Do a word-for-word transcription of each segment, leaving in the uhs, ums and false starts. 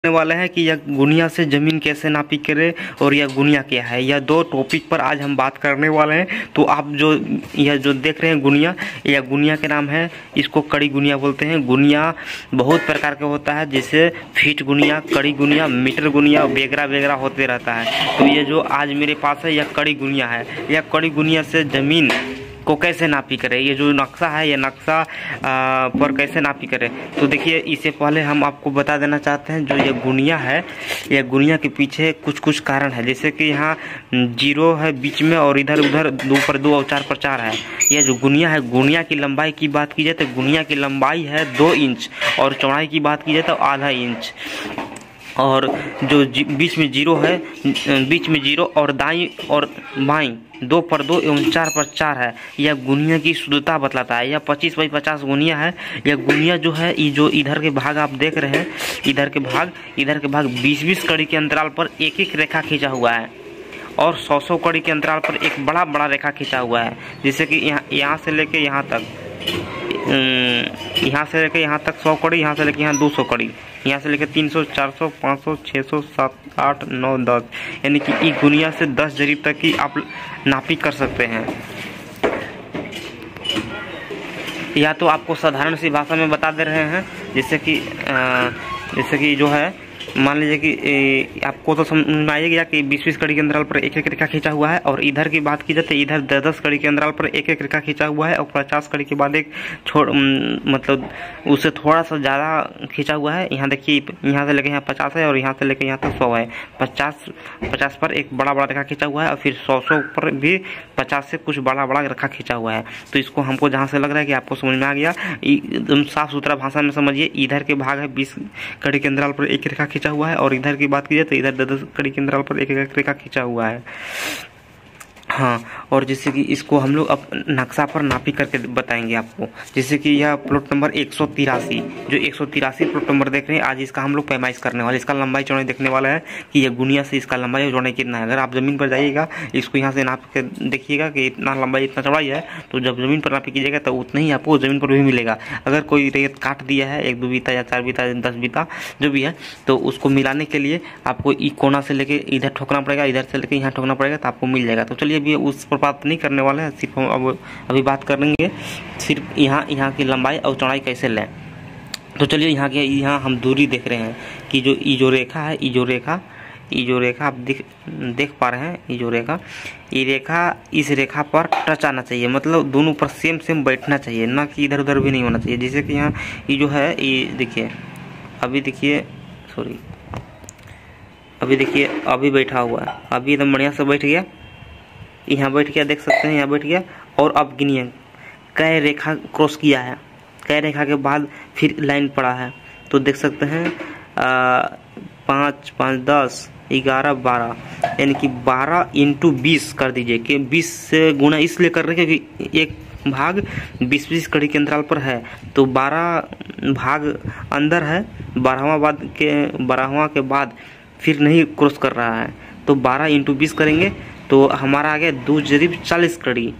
करने वाले हैं कि यह गुनिया से ज़मीन कैसे नापी करे और यह गुनिया क्या है। यह दो टॉपिक पर आज हम बात करने वाले हैं। तो आप जो यह जो देख रहे हैं गुनिया, यह गुनिया के नाम है। इसको कड़ी गुनिया बोलते हैं। गुनिया बहुत प्रकार का होता है, जैसे फीट गुनिया, कड़ी गुनिया, मीटर गुनिया वगैरह वगैरह होते रहता है। तो ये जो आज मेरे पास है यह कड़ी गुनिया है। यह कड़ी गुनिया से ज़मीन को कैसे नापी करें, ये जो नक्शा है ये नक्शा आ, पर कैसे नापी करें। तो देखिए, इससे पहले हम आपको बता देना चाहते हैं जो ये गुनिया है, ये गुनिया के पीछे कुछ कुछ कारण है। जैसे कि यहाँ जीरो है बीच में और इधर उधर दो पर दो और चार पर चार है। ये जो गुनिया है, गुनिया की लंबाई की बात की जाए तो गुनिया की लंबाई है दो इंच और चौड़ाई की बात की जाए तो आधा इंच। और जो बीच में जीरो है, बीच में जीरो और दाई और बाई दो पर दो एवं चार पर चार है। यह गुनिया की शुद्धता बतलाता है। यह पच्चीस बाई पचास गुनिया है। यह गुनिया जो है, ये जो इधर के भाग आप देख रहे हैं, इधर के भाग इधर के भाग बीस बीस कड़ी के अंतराल पर एक एक रेखा खींचा हुआ है और सौ सौ कड़ी के अंतराल पर एक बड़ा बड़ा रेखा खींचा हुआ है। जैसे कि यहाँ यहाँ से लेके यहाँ तक, यहाँ से लेके यहाँ तक सौ कड़ी, यहाँ से लेके यहाँ दो सौ कड़ी, यहाँ से लेकर तीन सौ, चार सौ, पाँच सौ, छः सौ, सात, आठ, नौ, दस, यानी कि इस गुनिया से दस जरीब तक की आप नापी कर सकते हैं। या तो आपको साधारण सी भाषा में बता दे रहे हैं, जैसे कि जैसे कि जो है, मान लीजिए कि ए, आपको तो समझ में आएगा कि बीस बीस कड़ी के अंतराल पर एक एक रेखा खींचा हुआ है। और इधर की बात की जाए तो इधर दस दस कड़ी के अंतराल पर एक एक रेखा खींचा हुआ है और पचास कड़ी के बाद एक छोड़ मतलब उससे थोड़ा सा ज़्यादा खींचा हुआ है। यहाँ देखिए, यहाँ से लेकर यहाँ पचास है और यहाँ से लेकर यहाँ तक सौ है। पचास पचास पर एक बड़ा बड़ा रेखा खींचा हुआ है और फिर सौ सौ पर भी पचास से कुछ बड़ा बड़ा रेखा खींचा हुआ है। तो इसको हमको जहाँ से लग रहा है कि आपको समझ में आ गया, एकदम साफ सुथरा भाषा में समझिए। इधर के भाग है बीस कड़ी के अंतराल पर एक रेखा खींचा हुआ है और इधर की बात की जाए तो इधर दस दस कड़ी के अंतराल पर एक एक रेखा खींचा हुआ है। हाँ, और जैसे कि इसको हम लोग अब नक्शा पर नापी करके बताएंगे आपको। जैसे कि यह प्लॉट नंबर एक सौ तिरासी, जो एक सौ तिरासी प्लॉट नंबर देख रहे हैं, आज इसका हम लोग पैमाइश करने वाले, इसका लंबाई चौड़ाई देखने वाला है कि यह गुनिया से इसका लंबाई और चौड़ाई कितना है। अगर आप ज़मीन पर जाइएगा, इसको यहाँ से नाप के देखिएगा कि इतना लंबाई इतना चौड़ाई है, तो जब ज़मीन पर नापी कीजिएगा तो उतना ही आपको ज़मीन पर भी मिलेगा। अगर कोई रेत काट दिया है, एक दो बीता या चार बीता दस बीता जो भी है, तो उसको मिलाने के लिए आपको ई कोना से लेके इधर ठोकना पड़ेगा, इधर से लेके यहाँ ठोकना पड़ेगा, तो आपको मिल जाएगा। तो चलिए अभी उस पर बात नहीं करने वाले हैं, सिर्फ हम अब अभी बात करेंगे सिर्फ यहाँ यहाँ की लंबाई और चौड़ाई कैसे लें। तो चलिए यहाँ के यहाँ हम दूरी देख रहे हैं कि जो ये जो रेखा है, ये जो रेखा ये जो रेखा आप देख देख पा रहे हैं, ये जो रेखा ये रेखा इस रेखा पर टच आना चाहिए, मतलब दोनों पर सेम सेम बैठना चाहिए, ना कि इधर उधर भी नहीं होना चाहिए। जैसे कि यहाँ ये जो है, ये देखिए, अभी देखिए, सॉरी अभी देखिए, अभी बैठा हुआ है, अभी एकदम बढ़िया से बैठ गया, यहाँ बैठ गया, देख सकते हैं यहाँ बैठ गया। और अब गिनिए कै रेखा क्रॉस किया है, कै रेखा के बाद फिर लाइन पड़ा है, तो देख सकते हैं पाँच पाँच दस ग्यारह बारह, यानी कि बारह इंटू बीस कर दीजिए कि बीस से गुना इसलिए कर रहे हैं क्योंकि एक भाग बीस बीस कड़ी के अंतराल पर है, तो बारह भाग अंदर है, बारहवां बाद के बारहवां के बाद फिर नहीं क्रॉस कर रहा है, तो बारह इंटू बीस करेंगे तो हमारा आ गया दो जरीब चालीस कड़ी,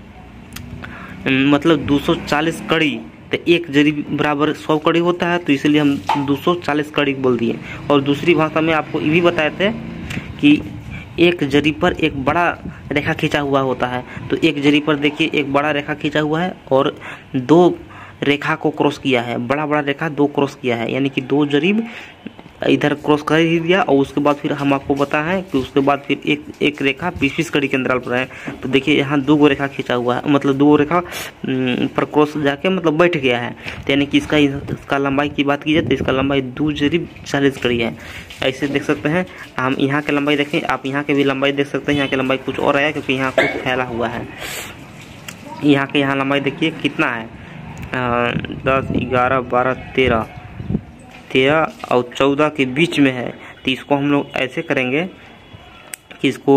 मतलब दो सौ चालीस कड़ी। तो एक जरीब बराबर सौ कड़ी होता है, तो इसलिए हम दो सौ चालीस कड़ी बोल दिए। और दूसरी भाषा में आपको ये भी बताए थे कि एक जरीब पर एक बड़ा रेखा खींचा हुआ होता है, तो एक जरीब पर देखिए एक बड़ा रेखा खींचा हुआ है और दो रेखा को क्रॉस किया है, बड़ा बड़ा रेखा दो क्रॉस किया है, यानी कि दो जरीब इधर क्रॉस कर ही दिया। और उसके बाद फिर हम आपको बता है कि उसके बाद फिर एक एक रेखा बीस बीस कड़ी के अंतराल पर है, तो देखिए यहाँ दो गो रेखा खींचा हुआ है, मतलब दो रेखा पर क्रॉस जाके मतलब बैठ गया है, तो यानी कि इसका इसका लंबाई की बात की जाए तो इसका लंबाई दो जरीब चालीस कड़ी है। ऐसे देख सकते हैं। हम यहाँ की लंबाई देखें, आप यहाँ की भी लंबाई देख सकते हैं। यहाँ की लंबाई कुछ और आया क्योंकि यहाँ कुछ फैला हुआ है। यहाँ के यहाँ लंबाई देखिए कितना है, दस ग्यारह बारह तेरह तेरह और चौदह के बीच में है। तो इसको हम लोग ऐसे करेंगे कि इसको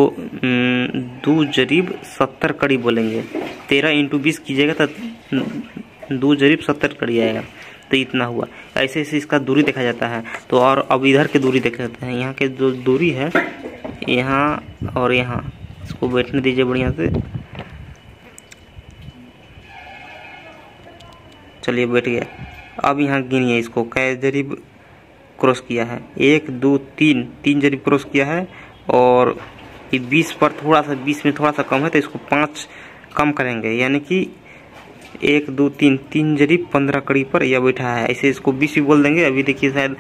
दो जरीब सत्तर कड़ी बोलेंगे। तेरह इंटू बीस कीजिएगा तो दो जरीब सत्तर कड़ी आएगा, तो इतना हुआ। ऐसे ऐसे इसका दूरी देखा जाता है। तो और अब इधर की दूरी देख लेते हैं। यहाँ के जो दूरी है, यहाँ और यहाँ, इसको बैठने दीजिए बढ़िया से। चलिए बैठ गया। अब यहाँ गिनिए इसको, कै जरीब क्रॉस किया है, एक दो तीन तीन जरीब क्रॉस किया है। और ये बीस पर थोड़ा सा, बीस में थोड़ा सा कम है तो इसको पाँच कम करेंगे, यानी कि एक दो तीन तीन जरीब पंद्रह कड़ी पर यह बैठा है। ऐसे इसको बीस भी बोल देंगे। अभी देखिए शायद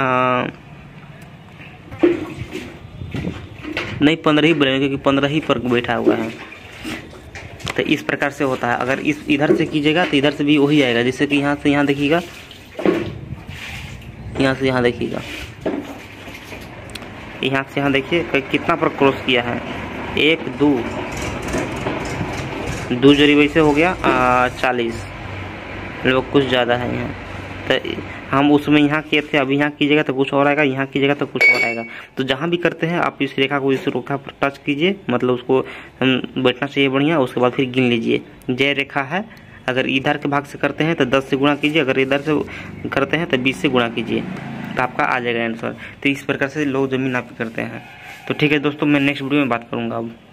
नहीं पंद्रह ही बोलेंगे क्योंकि पंद्रह ही पर बैठा हुआ है। तो इस प्रकार से होता है। अगर इस इधर से कीजिएगा तो इधर से भी वही आएगा। जैसे कि यहाँ से यहाँ देखिएगा, यहाँ से यहाँ देखिएगा, यहाँ से यहाँ देखिए कितना पर क्रॉस किया है, एक दो दो जरीब ऐसे हो गया चालीस, लोग कुछ ज़्यादा है यहाँ। तो हम उसमें यहाँ किए थे, अभी यहाँ कीजिएगा तो कुछ और आएगा, यहाँ कीजिएगा तो कुछ और आएगा। तो जहाँ भी करते हैं आप इस रेखा को इस रेखा पर टच कीजिए, मतलब उसको बैठना चाहिए बढ़िया। उसके बाद फिर गिन लीजिए, जय रेखा है। अगर इधर के भाग से करते हैं तो दस से गुणा कीजिए, अगर इधर से करते हैं तो बीस से गुणा कीजिए, तो आपका आ जाएगा आंसर। तो इस प्रकार से लोग जमीन नापी करते हैं। तो ठीक है दोस्तों, मैं नेक्स्ट वीडियो में बात करूँगा अब।